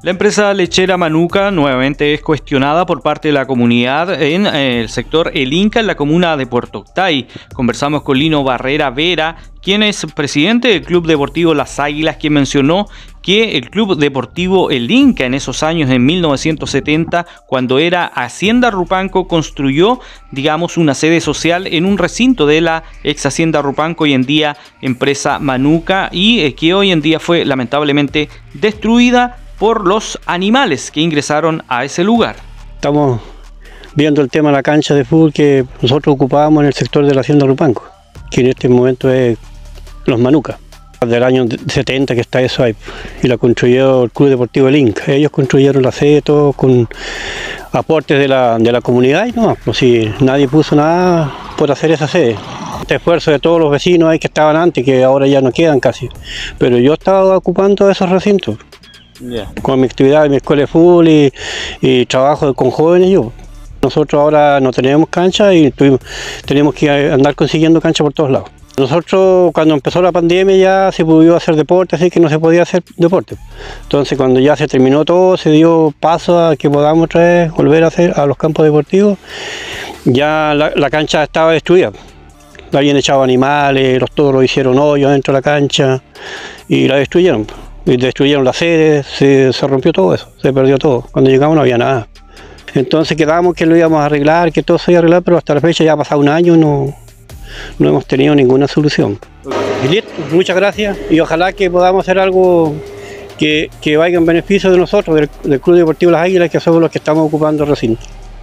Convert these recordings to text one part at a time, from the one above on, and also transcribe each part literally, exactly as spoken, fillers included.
La empresa lechera Manuka nuevamente es cuestionada por parte de la comunidad en el sector El Inca, en la comuna de Puerto Octay. Conversamos con Lino Barrera Vera, quien es presidente del Club Deportivo Las Águilas, quien mencionó que el Club Deportivo El Inca en esos años, en mil novecientos setenta, cuando era Hacienda Rupanco, construyó, digamos, una sede social en un recinto de la ex Hacienda Rupanco, hoy en día empresa Manuka, y eh, que hoy en día fue lamentablemente destruida por los animales que ingresaron a ese lugar. Estamos viendo el tema de la cancha de fútbol que nosotros ocupábamos en el sector de la Hacienda Rupanco, que en este momento es los Manuka. Del año setenta que está eso ahí, y la construyó el Club Deportivo El Inca. Ellos construyeron la sede, todo con aportes de la, de la comunidad, y no, pues si nadie puso nada por hacer esa sede. Este esfuerzo de todos los vecinos ahí que estaban antes, que ahora ya no quedan casi, pero yo estaba ocupando esos recintos. Yeah. Con mi actividad, mi escuela de fútbol y, y trabajo con jóvenes yo. Nosotros ahora no tenemos cancha y tuvimos, tenemos que andar consiguiendo cancha por todos lados. Nosotros cuando empezó la pandemia ya se pudo hacer deporte, así que no se podía hacer deporte. Entonces cuando ya se terminó todo, se dio paso a que podamos otra vez volver a hacer a los campos deportivos. Ya la, la cancha estaba destruida. Habían echado animales, los toros hicieron hoyos dentro de la cancha y la destruyeron. Y destruyeron la sede, se, se rompió todo eso, se perdió todo. Cuando llegamos no había nada. Entonces quedamos que lo íbamos a arreglar, que todo se iba a arreglar, pero hasta la fecha ya ha pasado un año y no, no hemos tenido ninguna solución. Y listo, muchas gracias y ojalá que podamos hacer algo que, que vaya en beneficio de nosotros, del, del Club Deportivo Las Águilas, que somos los que estamos ocupando el recinto.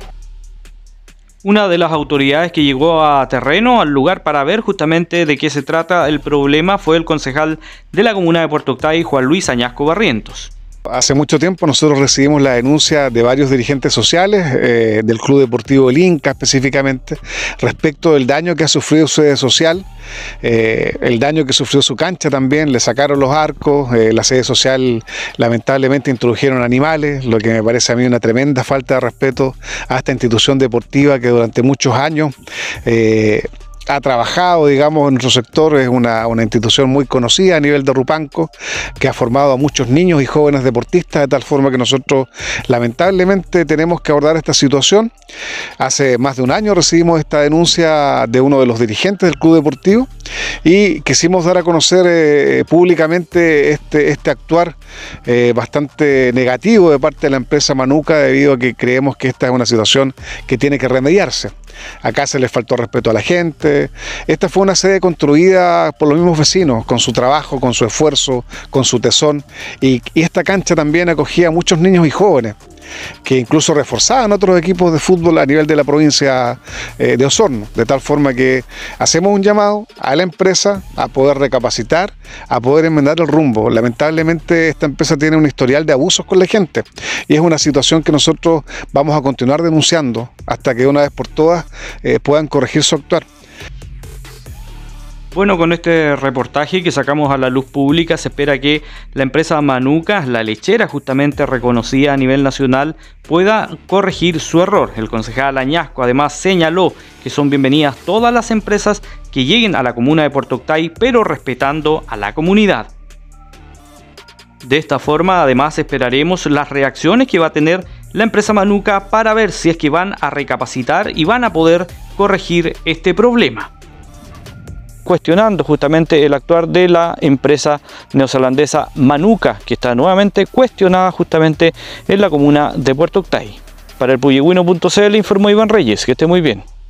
Una de las autoridades que llegó a terreno, al lugar, para ver justamente de qué se trata el problema fue el concejal de la comuna de Puerto Octay, Juan Luis Añasco Barrientos. Hace mucho tiempo nosotros recibimos la denuncia de varios dirigentes sociales, eh, del Club Deportivo El Inca específicamente, respecto del daño que ha sufrido su sede social, eh, el daño que sufrió su cancha también. Le sacaron los arcos, eh, la sede social lamentablemente introdujeron animales, lo que me parece a mí una tremenda falta de respeto a esta institución deportiva que durante muchos años eh, ha trabajado, digamos, en nuestro sector. Es una, una institución muy conocida a nivel de Rupanco, que ha formado a muchos niños y jóvenes deportistas, de tal forma que nosotros lamentablemente tenemos que abordar esta situación. Hace más de un año recibimos esta denuncia de uno de los dirigentes del club deportivo y quisimos dar a conocer eh, públicamente este, este actuar eh, bastante negativo de parte de la empresa Manuka, debido a que creemos que esta es una situación que tiene que remediarse. Acá se les faltó respeto a la gente. Esta fue una sede construida por los mismos vecinos, con su trabajo, con su esfuerzo, con su tesón, y, y esta cancha también acogía a muchos niños y jóvenes que incluso reforzaban otros equipos de fútbol a nivel de la provincia eh, de Osorno, de tal forma que hacemos un llamado a la empresa a poder recapacitar, a poder enmendar el rumbo. Lamentablemente esta empresa tiene un historial de abusos con la gente y es una situación que nosotros vamos a continuar denunciando hasta que una vez por todas eh, puedan corregir su actuar. Bueno, con este reportaje que sacamos a la luz pública, se espera que la empresa Manuka, la lechera justamente reconocida a nivel nacional, pueda corregir su error. El concejal Añasco además señaló que son bienvenidas todas las empresas que lleguen a la comuna de Puerto Octay, pero respetando a la comunidad. De esta forma, además, esperaremos las reacciones que va a tener la empresa Manuka para ver si es que van a recapacitar y van a poder corregir este problema, cuestionando justamente el actuar de la empresa neozelandesa Manuka, que está nuevamente cuestionada justamente en la comuna de Puerto Octay. Para el puyehue punto c l informó Iván Reyes. Que esté muy bien.